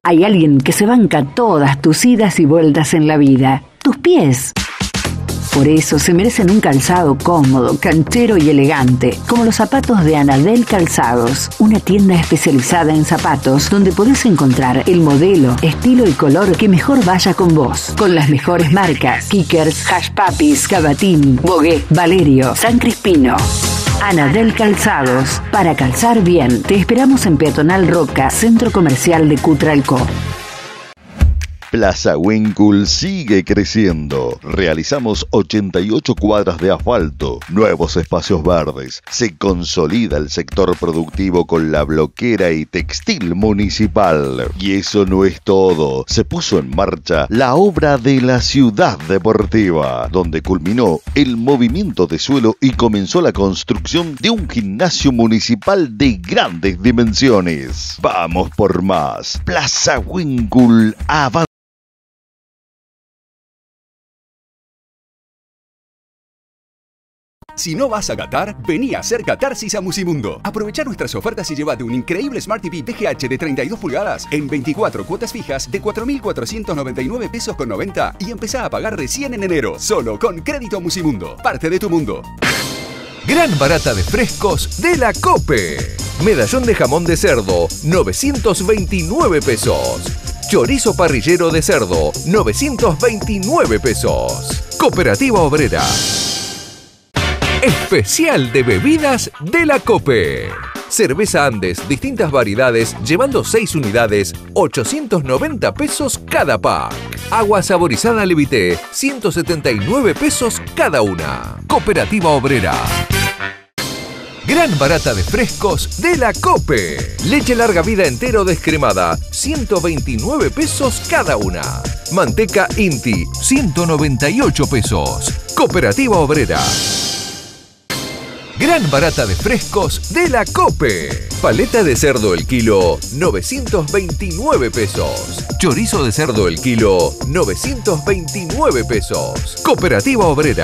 Hay alguien que se banca todas tus idas y vueltas en la vida. Tus pies. Por eso se merecen un calzado cómodo, canchero y elegante, como los zapatos de Anadel Calzados, una tienda especializada en zapatos donde podés encontrar el modelo, estilo y color que mejor vaya con vos, con las mejores marcas: Kickers, Hush Puppies, Cavatín, Bogué, Valerio, San Crispino. Anadel Calzados, para calzar bien. Te esperamos en Peatonal Roca, Centro Comercial de Cutralcó. Plaza Winkle sigue creciendo. Realizamos 88 cuadras de asfalto, nuevos espacios verdes. Se consolida el sector productivo con la bloquera y textil municipal. Y eso no es todo. Se puso en marcha la obra de la ciudad deportiva, donde culminó el movimiento de suelo y comenzó la construcción de un gimnasio municipal de grandes dimensiones. Vamos por más. Plaza Winkle avanza. Si no vas a Qatar, vení a hacer catarsis a Musimundo. Aprovecha nuestras ofertas y llévate un increíble Smart TV TGH de 32 pulgadas en 24 cuotas fijas de 4.499 pesos con 90 y empezá a pagar recién en enero, solo con Crédito Musimundo. Parte de tu mundo. Gran barata de frescos de la Cope. Medallón de jamón de cerdo, 929 pesos. Chorizo parrillero de cerdo, 929 pesos. Cooperativa Obrera. Especial de bebidas de la Cope. Cerveza Andes, distintas variedades, llevando 6 unidades, 890 pesos cada pack. Agua saborizada Levité, 179 pesos cada una. Cooperativa Obrera. Gran barata de frescos de la Cope. Leche larga vida entero descremada, 129 pesos cada una. Manteca Inti, 198 pesos. Cooperativa Obrera. Gran barata de frescos de la Cope. Paleta de cerdo el kilo, 929 pesos. Chorizo de cerdo el kilo, 929 pesos. Cooperativa Obrera.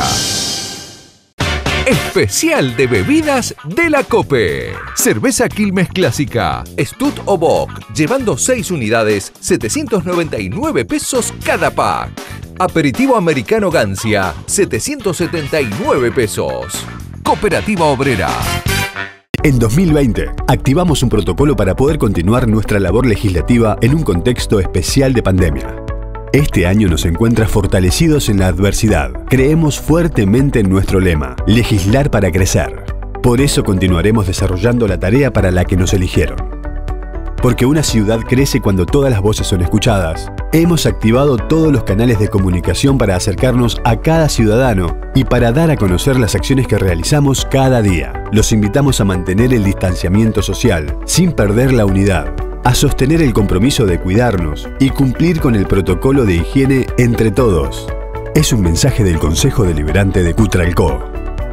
Especial de bebidas de la Cope. Cerveza Quilmes Clásica, Stut o Bock, llevando 6 unidades, 799 pesos cada pack. Aperitivo americano Gancia, 779 pesos. Cooperativa Obrera. En 2020, activamos un protocolo para poder continuar nuestra labor legislativa en un contexto especial de pandemia. Este año nos encuentra fortalecidos en la adversidad. Creemos fuertemente en nuestro lema, legislar para crecer. Por eso continuaremos desarrollando la tarea para la que nos eligieron. Porque una ciudad crece cuando todas las voces son escuchadas. Hemos activado todos los canales de comunicación para acercarnos a cada ciudadano y para dar a conocer las acciones que realizamos cada día. Los invitamos a mantener el distanciamiento social, sin perder la unidad, a sostener el compromiso de cuidarnos y cumplir con el protocolo de higiene entre todos. Es un mensaje del Consejo Deliberante de Cutralcó.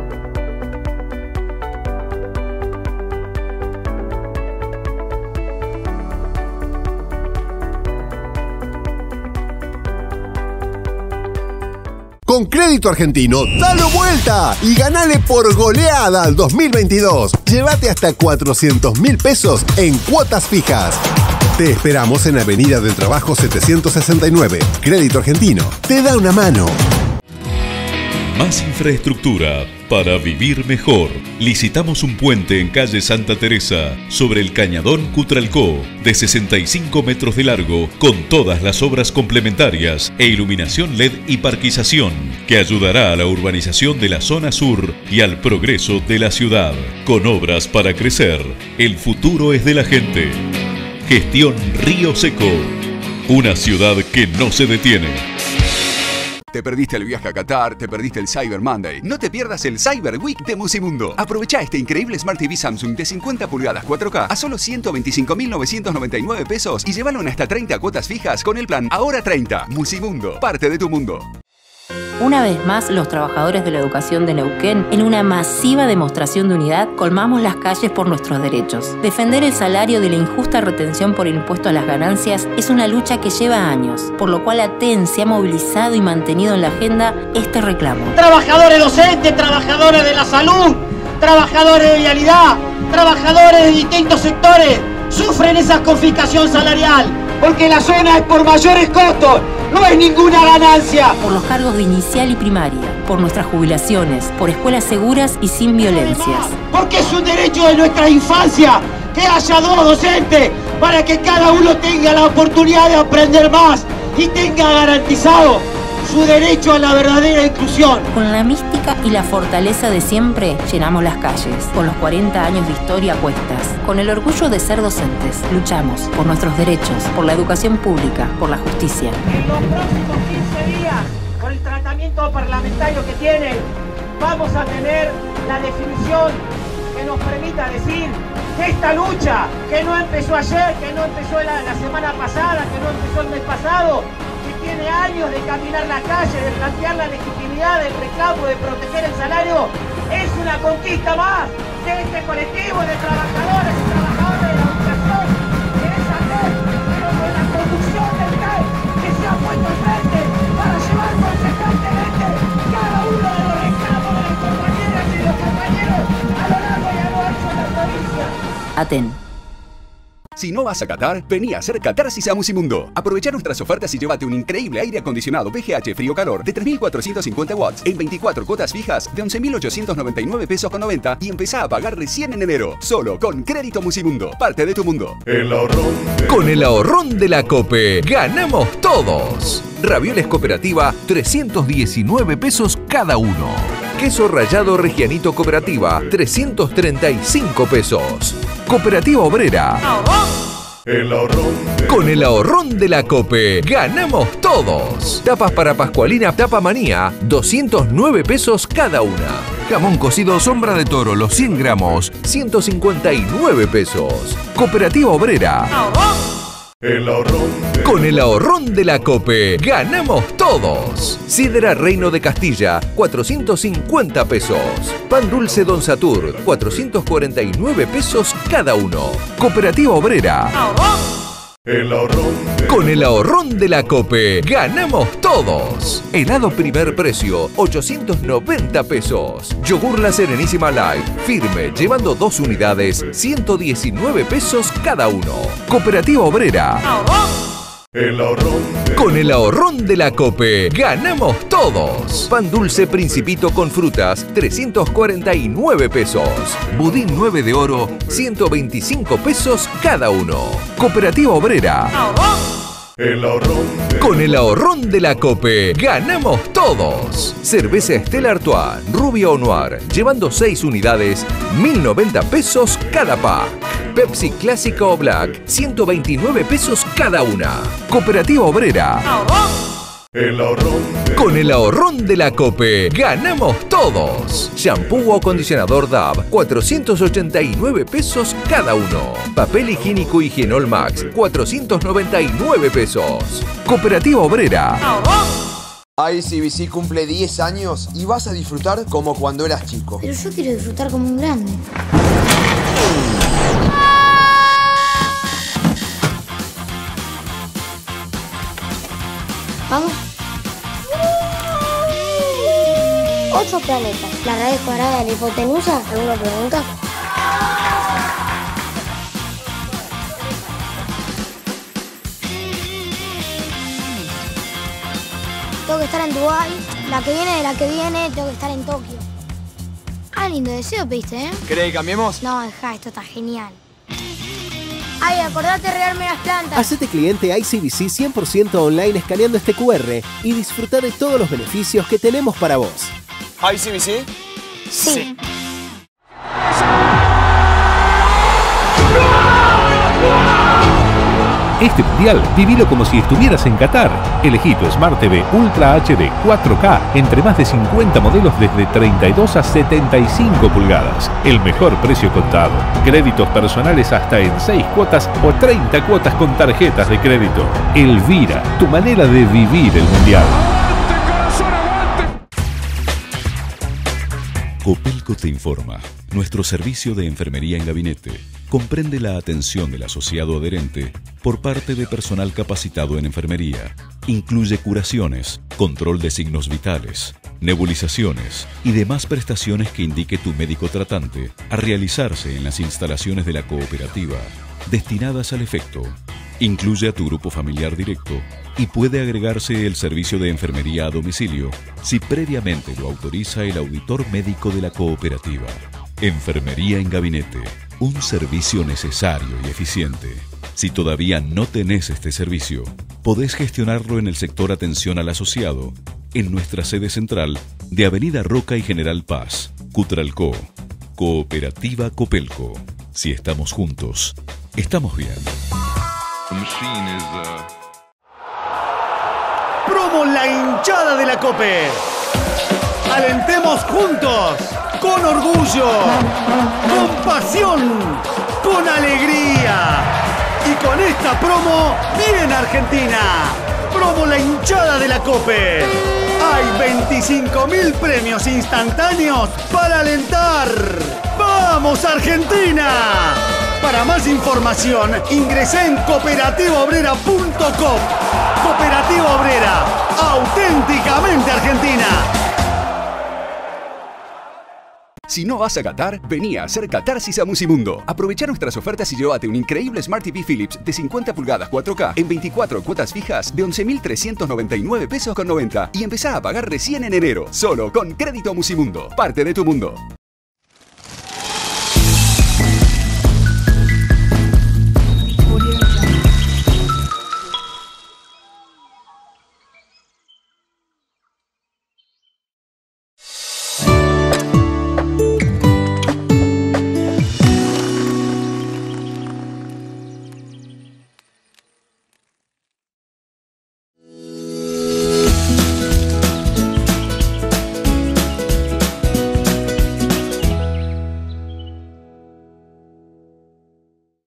Con Crédito Argentino, dalo vuelta y ganale por goleada al 2022. Llévate hasta 400.000 pesos en cuotas fijas. Te esperamos en Avenida del Trabajo 769. Crédito Argentino te da una mano. Más infraestructura para vivir mejor. Licitamos un puente en calle Santa Teresa sobre el Cañadón Cutralcó de 65 metros de largo con todas las obras complementarias e iluminación LED y parquización que ayudará a la urbanización de la zona sur y al progreso de la ciudad. Con obras para crecer, el futuro es de la gente. Gestión Río Seco. Una ciudad que no se detiene. Te perdiste el viaje a Qatar, te perdiste el Cyber Monday. No te pierdas el Cyber Week de Musimundo. Aprovecha este increíble Smart TV Samsung de 50 pulgadas 4K a solo 125.999 pesos y llévalo en hasta 30 cuotas fijas con el plan Ahora 30. Musimundo, parte de tu mundo. Una vez más, los trabajadores de la educación de Neuquén, en una masiva demostración de unidad, colmamos las calles por nuestros derechos. Defender el salario de la injusta retención por el impuesto a las ganancias es una lucha que lleva años, por lo cual ATEN se ha movilizado y mantenido en la agenda este reclamo. Trabajadores docentes, trabajadores de la salud, trabajadores de vialidad, trabajadores de distintos sectores, sufren esa confiscación salarial. porque la zona es por mayores costos, no es ninguna ganancia. Por los cargos de inicial y primaria, por nuestras jubilaciones, por escuelas seguras y sin violencias. Porque es un derecho de nuestra infancia que haya 2 docentes para que cada uno tenga la oportunidad de aprender más y tenga garantizado su derecho a la verdadera inclusión. Con la mística y la fortaleza de siempre, llenamos las calles. Con los 40 años de historia a cuestas. Con el orgullo de ser docentes, luchamos por nuestros derechos, por la educación pública, por la justicia. En los próximos 15 días, con el tratamiento parlamentario que tienen, vamos a tener la definición que nos permita decir que esta lucha, que no empezó ayer, que no empezó la semana pasada, que no empezó el mes pasado, tiene años de caminar la calle, de plantear la legitimidad del reclamo, de proteger el salario, es una conquista más de este colectivo de trabajadores y trabajadoras de la educación, que es hacer, pero con la conducción del CAE, que se ha puesto al frente para llevar consecuentemente cada uno de los reclamos de las compañeras y de los compañeros a lo largo y a lo ancho de la provincia. Aten. Si no vas a Qatar, vení a hacer Catarsis a Musimundo. Aprovecha nuestras ofertas y llévate un increíble aire acondicionado VGH frío-calor de 3.450 watts en 24 cuotas fijas de 11.899 pesos con 90 y empezá a pagar recién en enero. Solo con Crédito Musimundo. Parte de tu mundo. Con el ahorrón de la COPE, ganamos todos. Ravioles Cooperativa, 319 pesos cada uno. Queso rallado Regianito Cooperativa, 335 pesos. Cooperativa Obrera. Con el ahorrón de la COPE, ganamos todos. Tapas para Pascualina Tapa Manía, 209 pesos cada una. Jamón cocido Sombra de Toro, los 100 gramos, 159 pesos. Cooperativa Obrera. Con el ahorrón de la COPE, ganamos todos. Sidra Reino de Castilla, 450 pesos. Pan dulce Don Satur, 449 pesos cada uno. Cooperativa Obrera. Con el ahorrón de la COPE, ganamos todos. Helado primer precio, 890 pesos. Yogur La Serenísima Light, firme, llevando 2 unidades, 119 pesos cada uno. Cooperativa Obrera. Con el ahorrón de la COPE, ganamos todos. Pan dulce Principito con frutas, 349 pesos. Budín 9 de oro, 125 pesos cada uno. Cooperativa Obrera. Con el ahorrón de la COPE, ganamos todos. Cerveza Stella Artois, rubia o noir, llevando 6 unidades, 1.090 pesos cada pack. Pepsi Clásica o Black, 129 pesos cada una. Cooperativa Obrera. Con el ahorrón de la COPE, ganamos todos. Shampoo o acondicionador DAB, 489 pesos cada uno. Papel higiénico Higienol Max, 499 pesos. Cooperativa Obrera. ICBC cumple 10 años y vas a disfrutar como cuando eras chico. Pero yo quiero disfrutar como un grande. Vamos. 8 planetas. La raíz cuadrada de la hipotenusa. ¿Alguna pregunta? Tengo que estar en Dubái. La que viene de la que viene, tengo que estar en Tokio. Ah, lindo deseo pediste, ¿eh? ¿Querés que cambiemos? No, deja, esto está genial. Ay, acordate de regarme las plantas. Hacete cliente ICBC 100% online escaneando este QR y disfruta de todos los beneficios que tenemos para vos. ¿ICBC? Sí. Este mundial, vivilo como si estuvieras en Qatar. Elegí tu Smart TV Ultra HD 4K entre más de 50 modelos desde 32 a 75 pulgadas. El mejor precio contado. Créditos personales hasta en 6 cuotas o 30 cuotas con tarjetas de crédito. Elvira, tu manera de vivir el mundial. Copelco te informa. Nuestro servicio de enfermería en gabinete comprende la atención del asociado adherente por parte de personal capacitado en enfermería. Incluye curaciones, control de signos vitales, nebulizaciones y demás prestaciones que indique tu médico tratante a realizarse en las instalaciones de la cooperativa destinadas al efecto. Incluye a tu grupo familiar directo y puede agregarse el servicio de enfermería a domicilio si previamente lo autoriza el auditor médico de la cooperativa. Enfermería en gabinete, un servicio necesario y eficiente. Si todavía no tenés este servicio, podés gestionarlo en el sector atención al asociado, en nuestra sede central de Avenida Roca y General Paz, Cutralcó. Cooperativa Copelco. Si estamos juntos, estamos bien. Promo La Hinchada de la Cope. Alentemos juntos, con orgullo, con pasión, con alegría. Y con esta promo, bien Argentina. Promo La Hinchada de la Cope. Hay 25.000 premios instantáneos para alentar. ¡Vamos Argentina! Para más información, ingresá en cooperativaobrera.com. Cooperativa Obrera, auténticamente argentina. Si no vas a Qatar, vení a hacer catarsis a Musimundo. Aprovecha nuestras ofertas y llévate un increíble Smart TV Philips de 50 pulgadas 4K en 24 cuotas fijas de 11.399 pesos con 90 y empezá a pagar recién en enero, solo con Crédito Musimundo. Parte de tu mundo.